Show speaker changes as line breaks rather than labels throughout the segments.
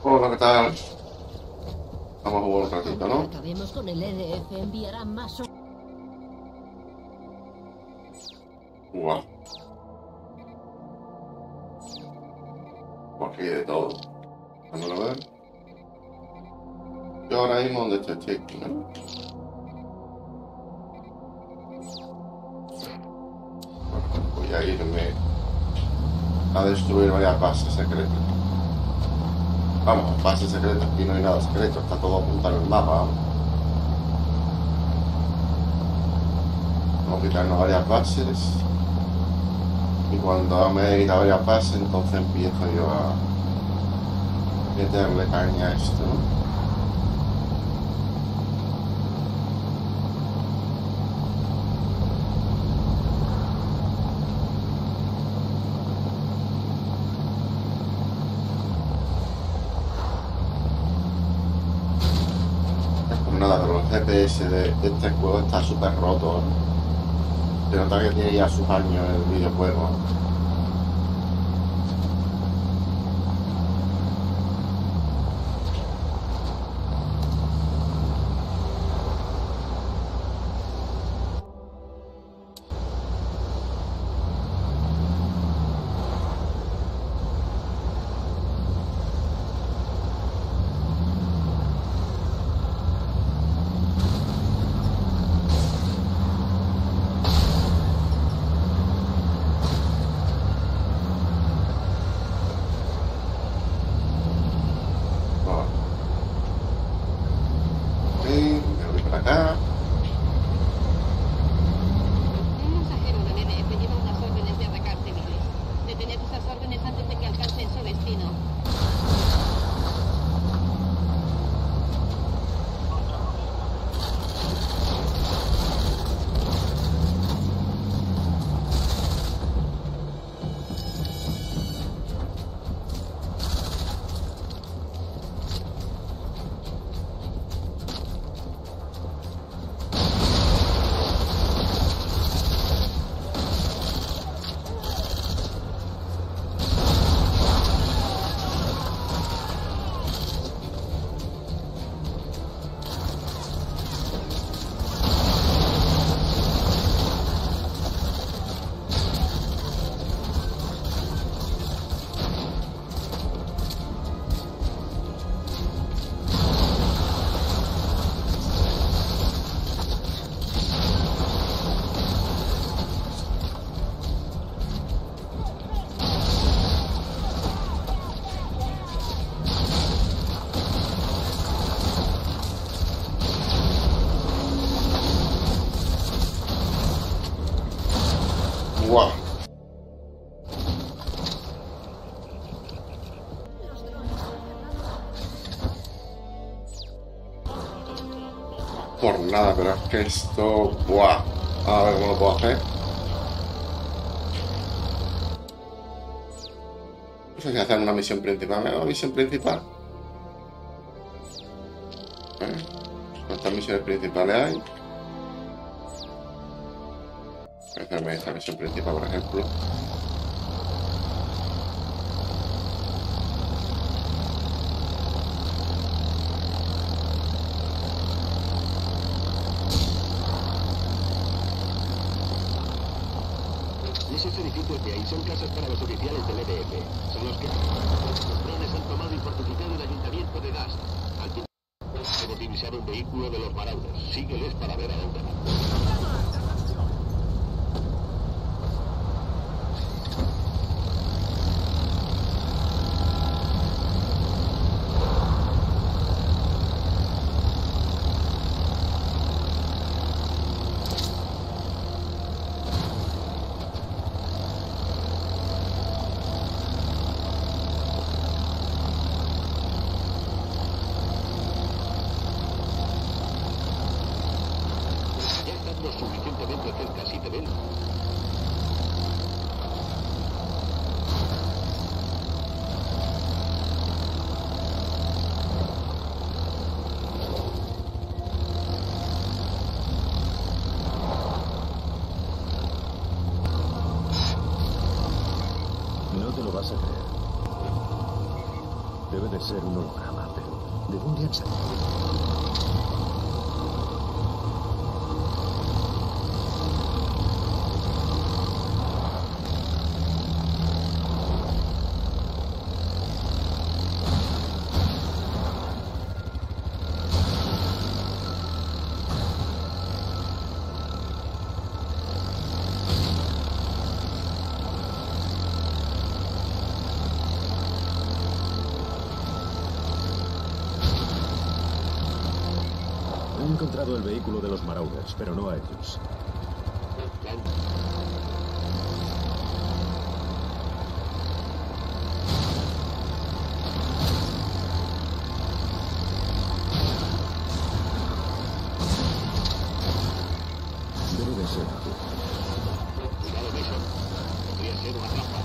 Hola, ¿qué tal? Vamos a jugar un ratito,
Cuando
¿no?
acabemos con el EDF enviará más.
Guau, aquí hay de todo. Vamos a ver. Yo ahora mismo donde estoy aquí, ¿no? Voy a irme a destruir varias bases secretas. Vamos, bases secretas, aquí no hay nada secreto, está todo apuntado en el mapa, vamos. Vamos a quitarnos varias bases. Y cuando me quita varias bases, entonces empiezo yo a meterle caña a esto, ¿no? Pues nada, pero el GPS de este juego está súper roto, ¿no? Se nota que tiene ya sus años el videojuego, ¿no? Vale. Me voy para acá.
Un mensajero del EDF lleva unas órdenes de atacar civiles. Detened esas órdenes antes de que alcancen su destino.
Guau. Por nada, pero es que esto... Buah. A ver cómo lo puedo hacer. No sé si hacer una misión principal. ¿Una misión principal? ¿Cuántas misiones principales hay? Voy a hacerme esta misión principal, por ejemplo.
Esos edificios que hay son casas para los oficiales del EDF. Son los que los drones han tomado y fortificado el ayuntamiento de Dust. Al fin, hemos divisado un vehículo de los maraudos. Sígueles para ver a dónde van.
Debe de ser un holograma, pero ¿de dónde han salido? He encontrado el vehículo de los Marauders, pero no a ellos. Debe de ser aquí.
Cuidado, Mason. Podría ser una trampa.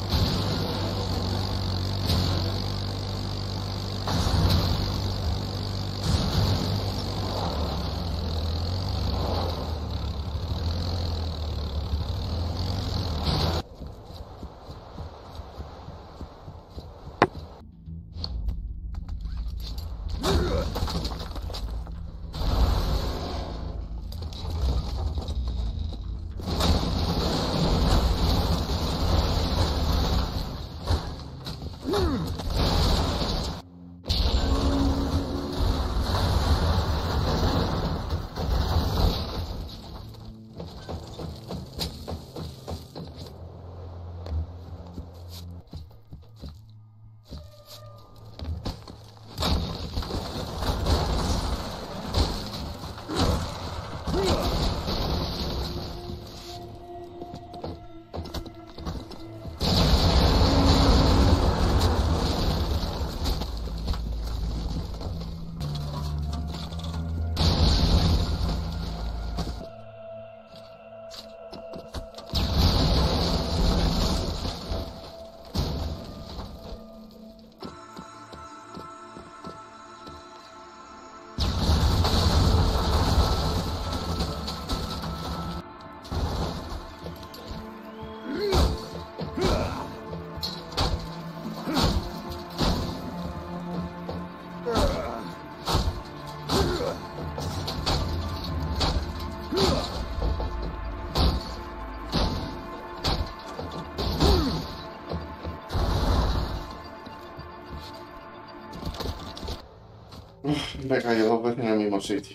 Me he caído 2 veces en el mismo sitio.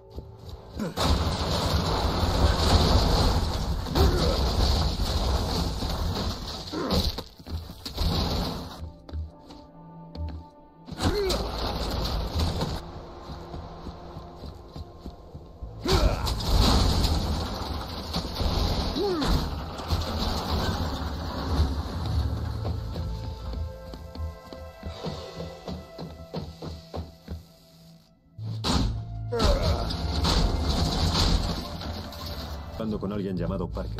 Hablando con alguien llamado Parker.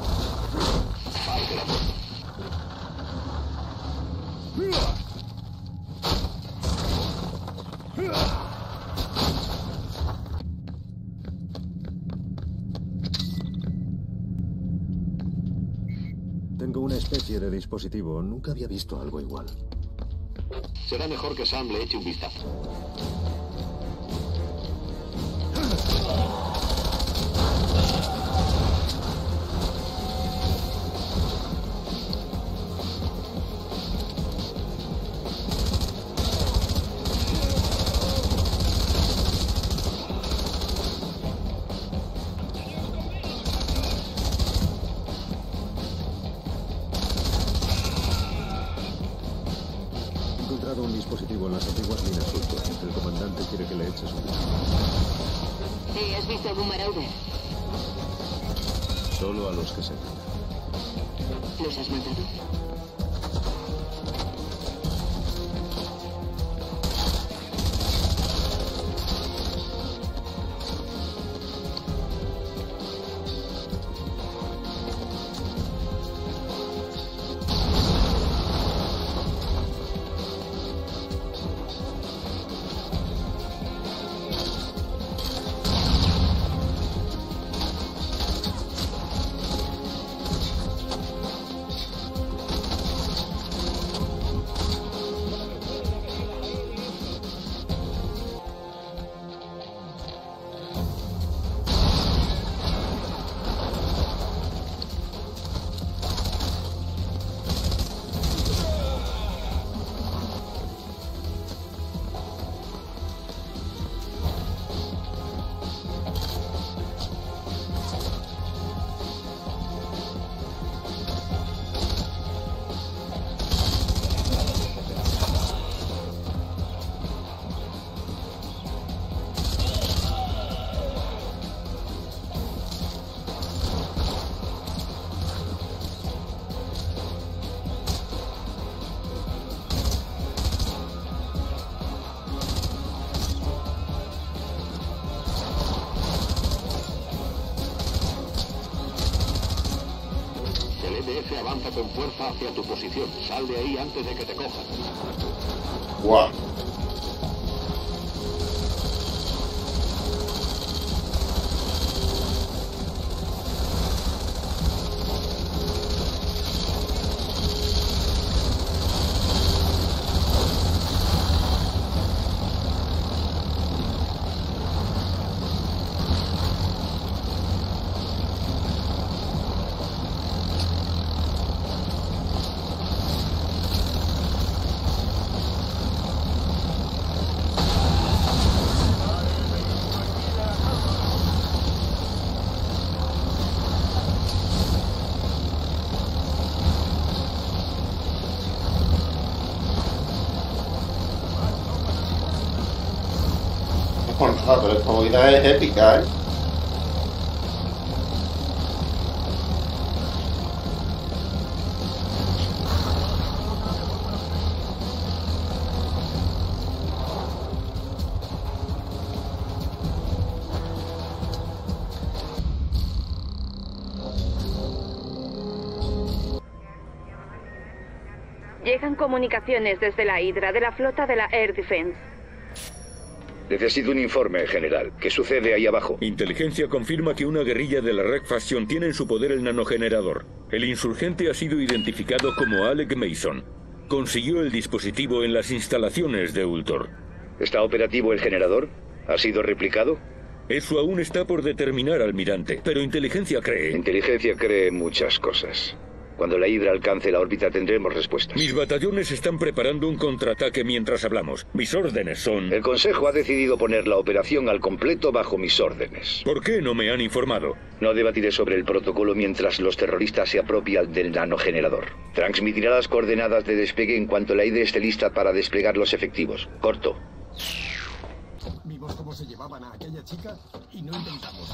Tengo una especie de dispositivo. Nunca había visto algo igual.
Será mejor que Sam le eche un vistazo.
He encontrado un dispositivo en las antiguas minas sulfuras. El comandante quiere que le eches un vistazo.
Sí, ¿has visto algún Marauder?
Solo a los que se ven.
¿Los has matado?
avanza con fuerza hacia tu posición. Sal de ahí antes de que te cojan.
Guau. Por nada, pero esta movida es épica, ¿eh?
Llegan comunicaciones desde la Hydra de la flota de la Air Defense.
Necesito un informe, general. ¿Qué sucede ahí abajo?
Inteligencia confirma que una guerrilla de la Red Faction tiene en su poder el nanogenerador. El insurgente ha sido identificado como Alec Mason. Consiguió el dispositivo en las instalaciones de Ultor.
¿Está operativo el generador? ¿Ha sido replicado?
Eso aún está por determinar, almirante, pero Inteligencia cree...
Inteligencia cree muchas cosas. Cuando la Hydra alcance la órbita tendremos respuestas.
Mis batallones están preparando un contraataque mientras hablamos. Mis órdenes son...
El Consejo ha decidido poner la operación al completo bajo mis órdenes.
¿Por qué no me han informado?
No debatiré sobre el protocolo mientras los terroristas se apropian del nanogenerador. Transmitirá las coordenadas de despegue en cuanto la Hydra esté lista para desplegar los efectivos. Corto.
Vimos cómo se llevaban a aquella chica y no intentamos.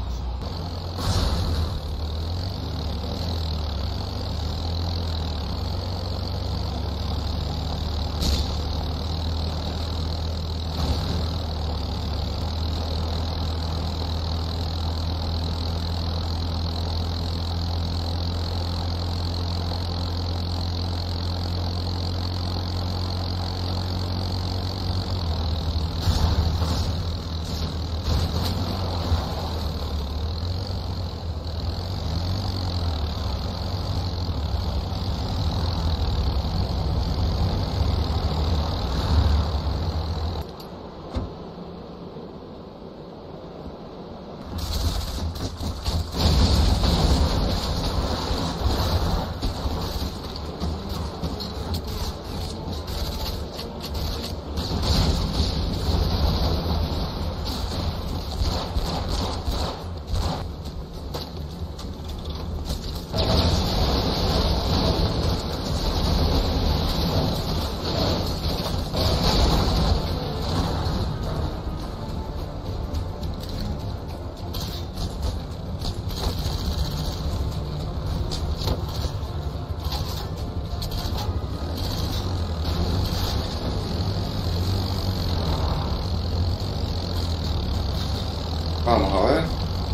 Vamos a ver.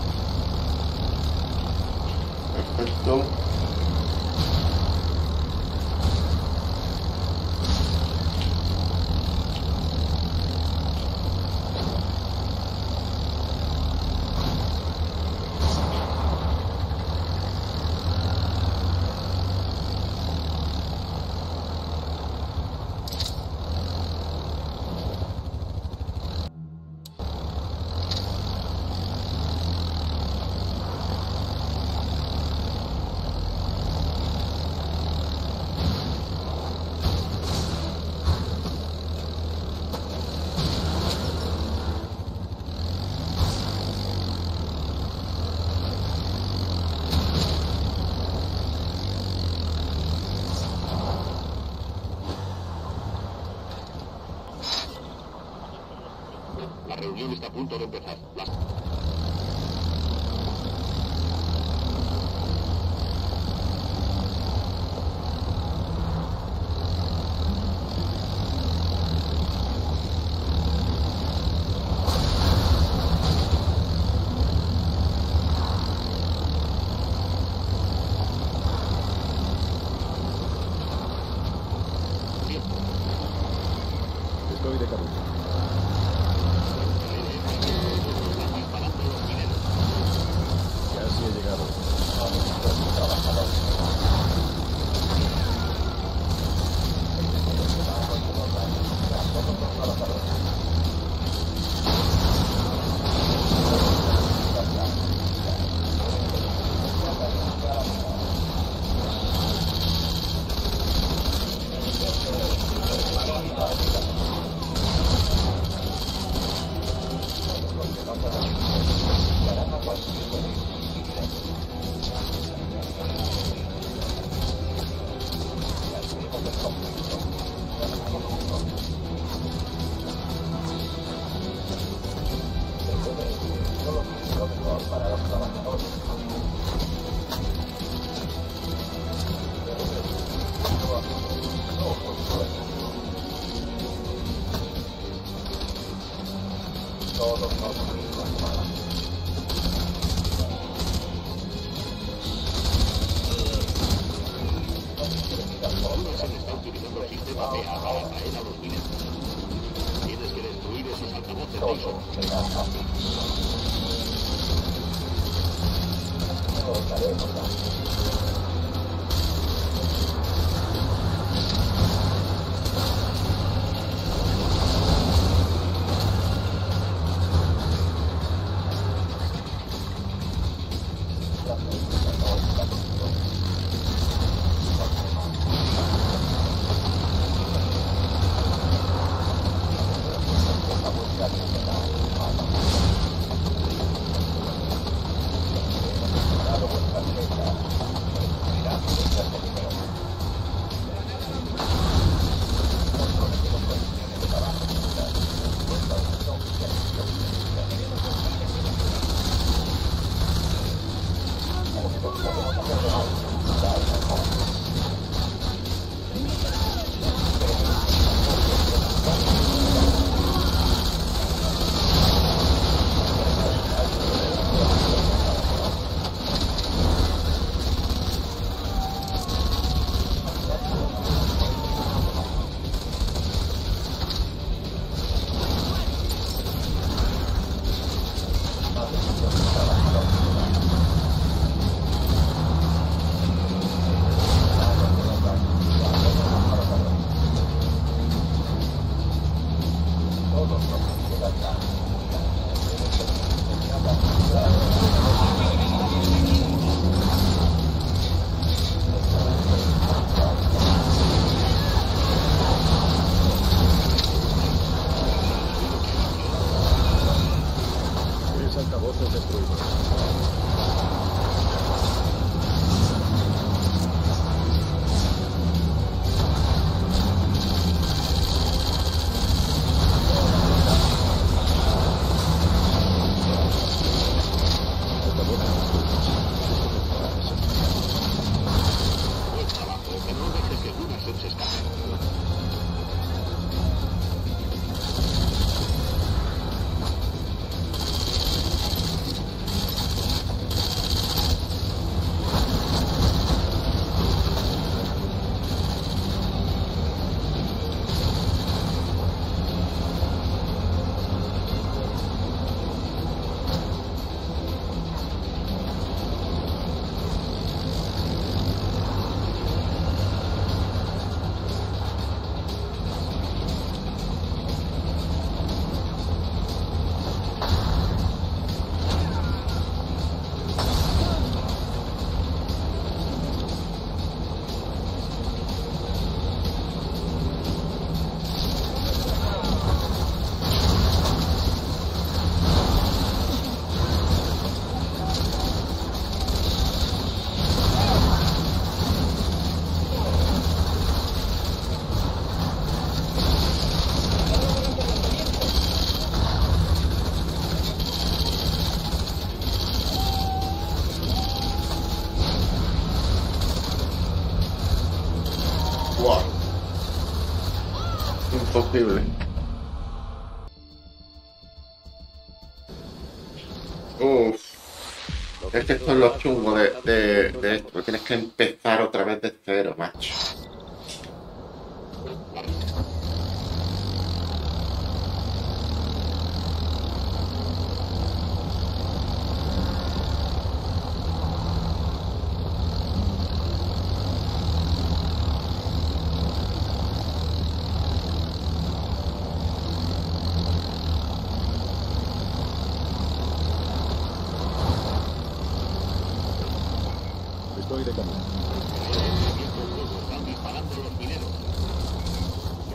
Perfecto.
La reunión está a punto de empezar.
Estoy de camino. Casi he llegado. Altavoces destruidos.
Imposible. Uff. Es que esto es lo chungo de esto. Tienes que empezar otra vez de cero, macho.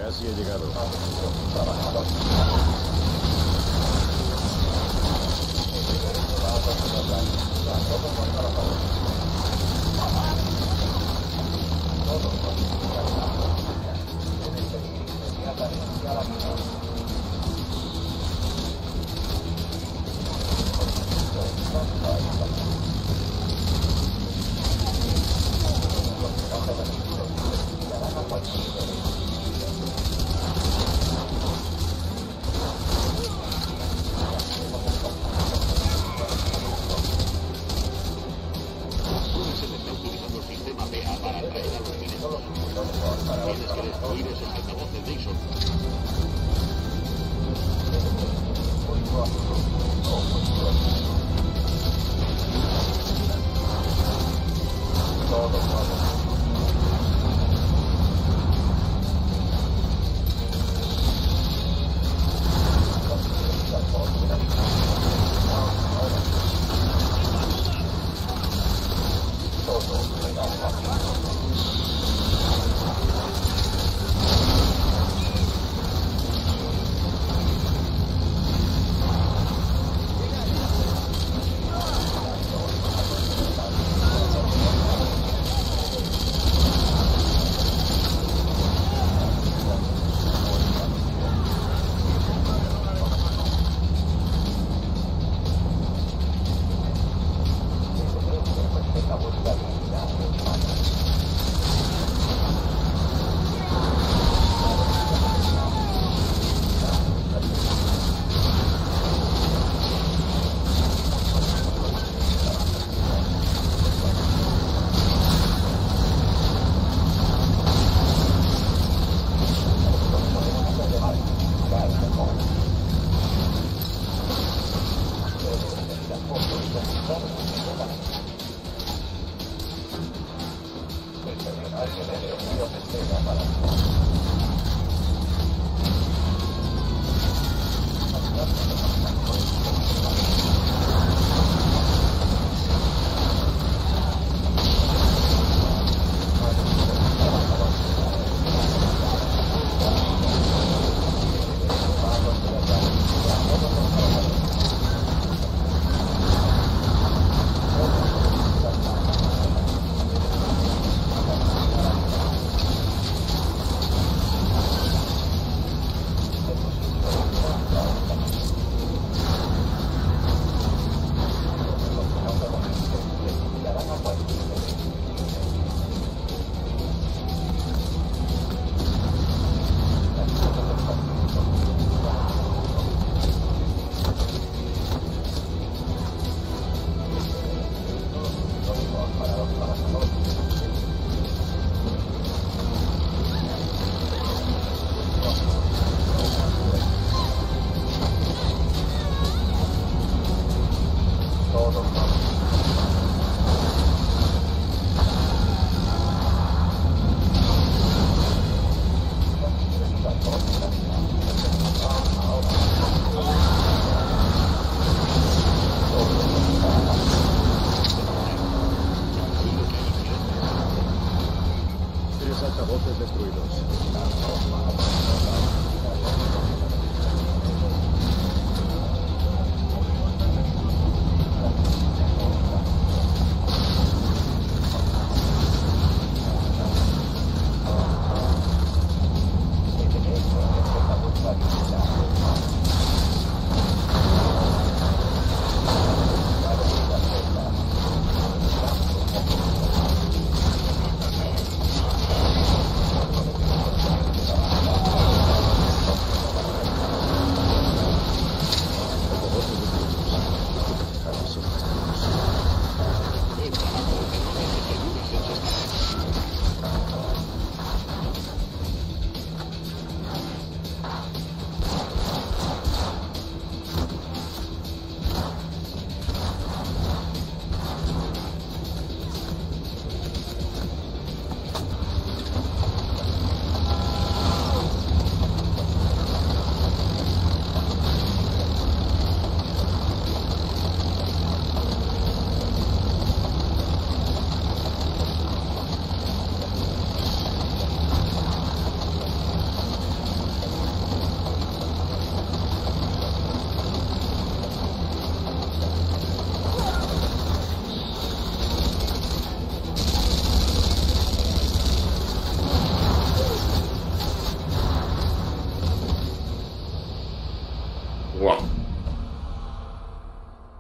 Casi he llegado.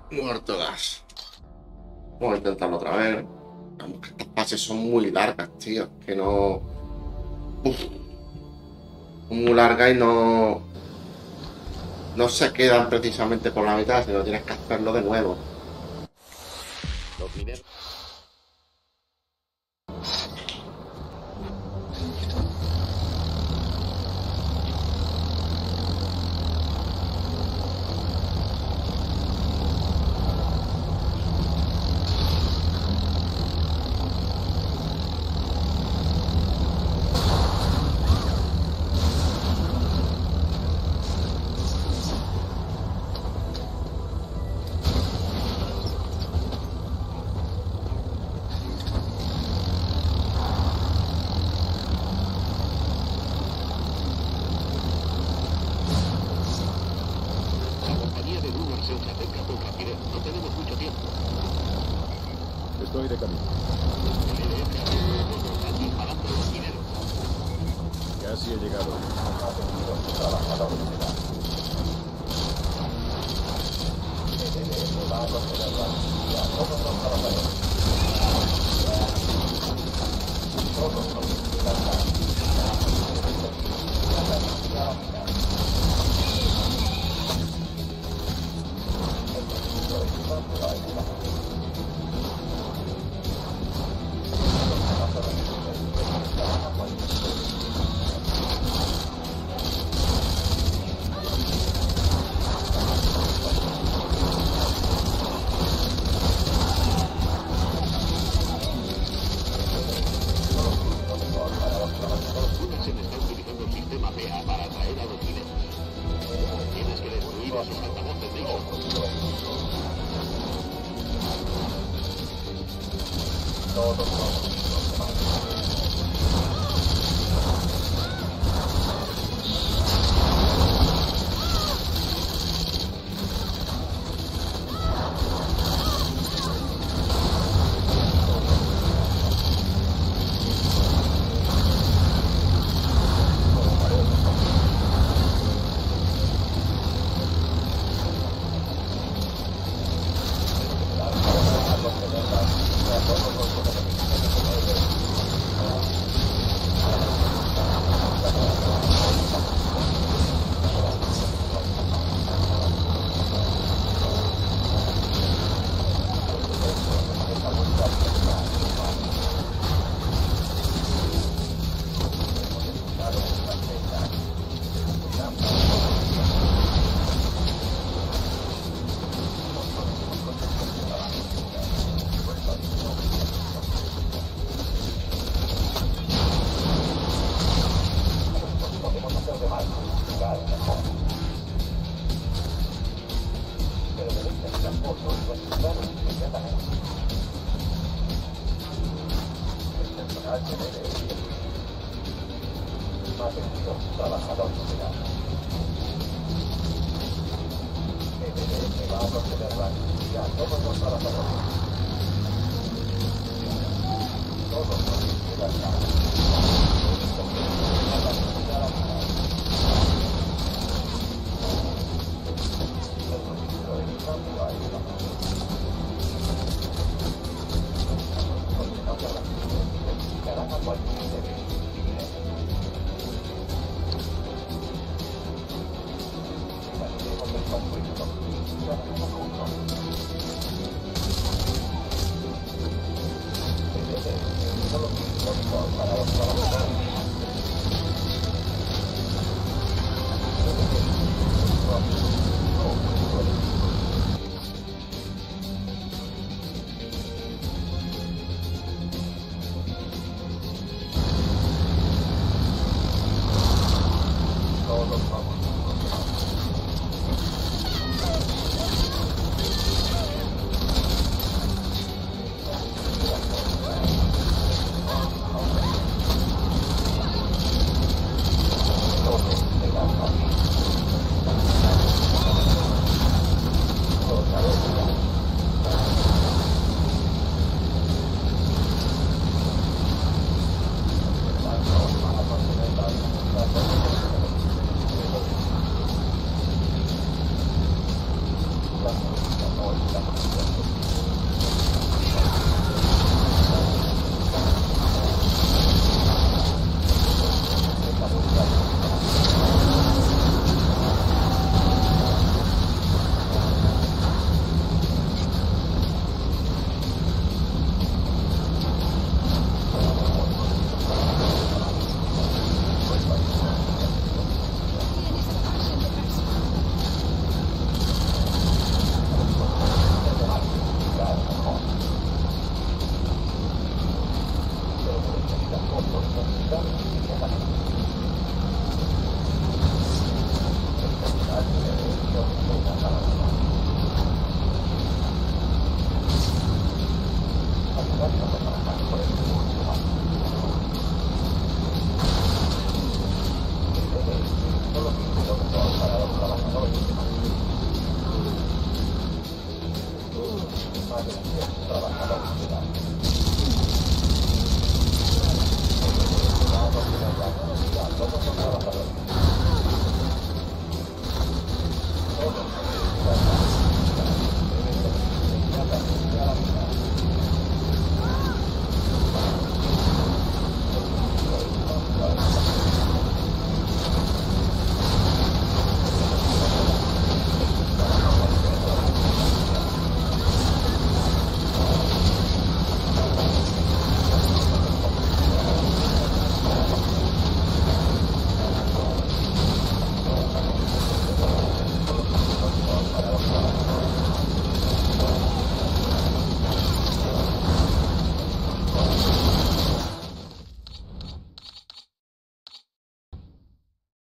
Muerto gas. Vamos a intentarlo otra vez. Vamos, que estas fases son muy largas, tío. Que no... Uf. Muy largas y no... No se quedan precisamente por la mitad, sino tienes que hacerlo de nuevo.
Los mineros.
Estoy de camino. Casi he llegado.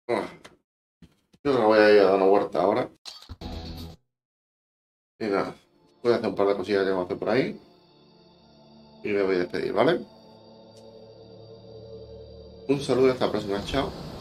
Bueno, yo creo que voy a ir a dar una vuelta ahora. Y nada, voy a hacer un par de cosillas que tengo que hacer por ahí. Y me voy a despedir, ¿vale? Un saludo y hasta la próxima, chao.